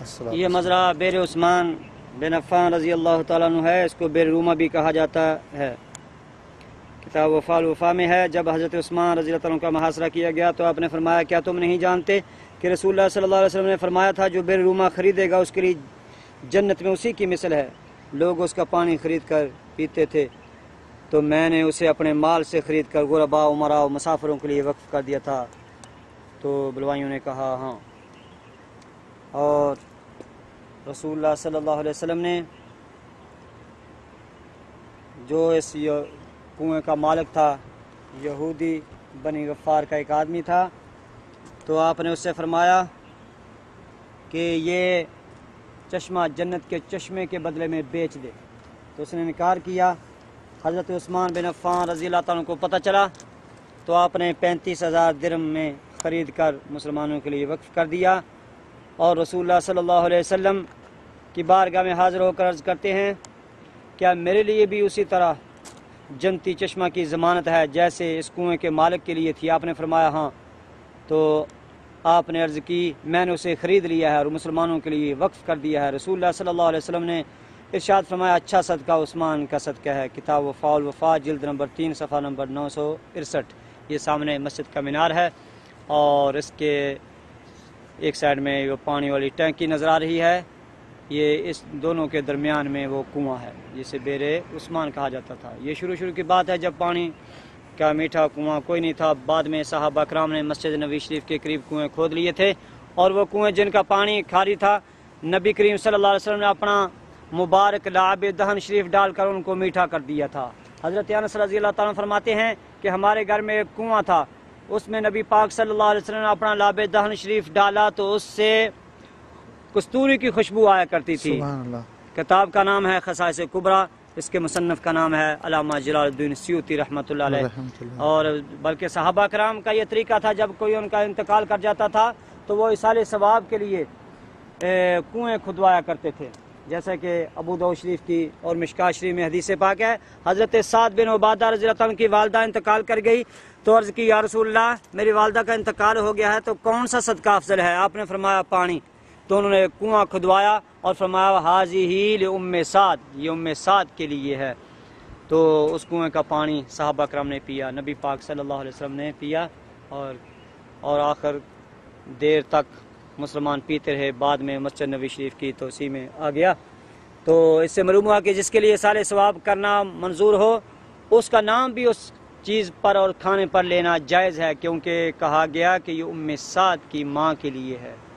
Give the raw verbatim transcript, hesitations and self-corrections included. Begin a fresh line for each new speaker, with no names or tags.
یہ مزرعہ بیر عثمان بن عفان رضی اللہ تعالیٰ عنہ ہے، اس کو بیر روما بھی کہا جاتا ہے۔ کتاب وفا الوفا میں ہے، جب حضرت عثمان رضی اللہ تعالیٰ عنہ کا محاصرہ کیا گیا تو آپ نے فرمایا کیا تم نہیں جانتے کہ رسول اللہ صلی اللہ علیہ وسلم نے فرمایا تھا جو بیر روما خریدے گا اس کے لیے جنت میں اسی کی مثل ہے۔ لوگ اس کا پانی خرید کر پیتے تھے تو میں نے اسے اپنے مال سے خرید کر غرباء امراء و مسافروں کے لیے وقف کر دیا تھا۔ تو بلوائیوں نے کہا ہاں۔ اور رسول اللہ صلی اللہ علیہ وسلم نے جو اس کنویں کا مالک تھا، یہودی بنی غفار کا ایک آدمی تھا، تو آپ نے اس سے فرمایا کہ یہ چشمہ جنت کے چشمے کے بدلے میں بیچ دے، تو اس نے انکار کیا۔ حضرت عثمان بن عفان رضی اللہ تعالیٰ عنہ کو پتہ چلا تو آپ نے پینتیس ہزار درہم میں خرید کر مسلمانوں کے لیے وقف کر دیا، اور رسول اللہ صلی اللہ علیہ وسلم کی بارگاہ میں حاضر ہو کر عرض کرتے ہیں کیا میرے لیے بھی اسی طرح جنتی چشمہ کی ضمانت ہے جیسے اس کنویں کے مالک کے لیے تھی؟ آپ نے فرمایا ہاں۔ تو آپ نے عرض کی میں نے اسے خرید لیا ہے اور مسلمانوں کے لیے وقف کر دیا ہے۔ رسول اللہ صلی اللہ علیہ وسلم نے ارشاد فرمایا اچھا صدقہ عثمان کا صدقہ ہے۔ کتاب وفا الوفا جلد نمبر تین صفحہ نمبر نو سو اڑسٹھ۔ یہ سامنے مسجد کا مینار ہے اور اس کے ایک سائڈ میں وہ پانی والی ٹینکی نظر آ رہی ہے، یہ اس دونوں کے درمیان میں وہ کنواں ہے جسے بیر عثمان کہا جاتا تھا۔ یہ شروع شروع کی بات ہے جب پانی کا میٹھا کنواں کوئی نہیں تھا۔ بعد میں صحابہ کرام نے مسجد نبی شریف کے قریب کنویں کھود لیے تھے، اور وہ کنویں جن کا پانی کھاری تھا نبی کریم صلی اللہ علیہ وسلم نے اپنا مبارک لعاب دہن شریف ڈال کر ان کو میٹھا کر دیا تھا۔ حضرت انس رضی اللہ تعالیٰ فرماتے ہیں کہ ہمارے گھر میں ایک کنواں تھا، اس میں نبی پاک صلی اللہ علیہ وسلم نے اپنا لعاب دہن شریف ڈالا تو اس سے کستوری کی خوشبو آیا کرتی تھی۔
سبحان اللہ۔
کتاب کا نام ہے خصائص کبریٰ، اس کے مصنف کا نام ہے علامہ جلال الدین سیوطی رحمۃ اللہ علیہ۔ اور بلکہ صحابہ کرام کا یہ طریقہ تھا جب کوئی ان کا انتقال کر جاتا تھا تو وہ ایصال ثواب کے لیے کنویں کھدوایا کرتے تھے، جیسا کہ ابو داؤد شریف کی اور مشکاۃ شریف میں حدیث پاک ہے۔ حضرت سعد بن عبادہ رضی اللہ عنہ کی والدہ انتقال کر گئی تو عرض کی یا رسول اللہ میری والدہ کا انتقال ہو گیا ہے تو کون سا صدقہ افضل ہے؟ آپ نے فرمایا پانی۔ تو انہوں نے کنواں کھدوایا اور فرمایا حاذی لام سعد، یہ ام سعد کے لیے ہے۔ تو اس کنویں کا پانی صحابہ کرام نے پیا، نبی پاک صلی اللہ علیہ وسلم نے پیا، اور اور آخر دیر تک مسلمان پیتے رہے۔ بعد میں مسجد نبی شریف کی توسیع میں آ گیا۔ تو اس سے معلوم ہوا کہ جس کے لیے سال ثواب کرنا منظور ہو اس کا نام بھی اس چیز پر اور کھانے پر لینا جائز ہے، کیونکہ کہا گیا کہ یہ ام سعد کی ماں کے لیے ہے۔